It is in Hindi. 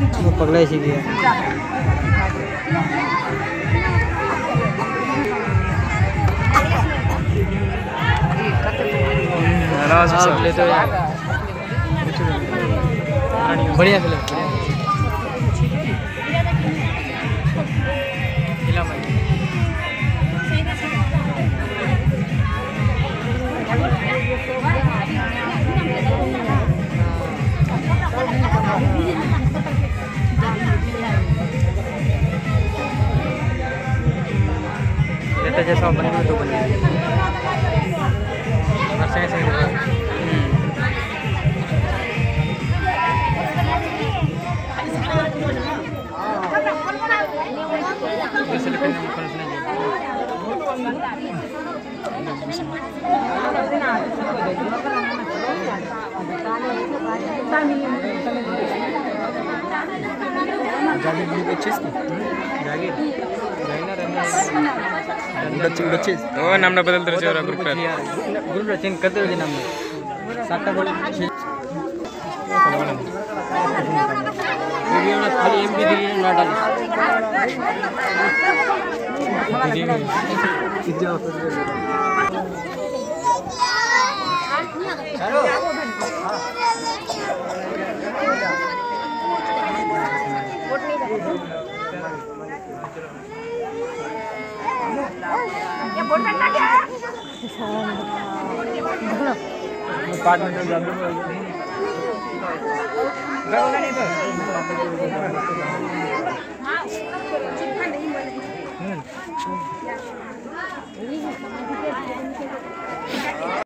पगला ही गया। बढ़िया फिल्म जैसा बने तो बने नाम बदलते ग्रुप चेंज करते रहे नाम खाली MP ना डाल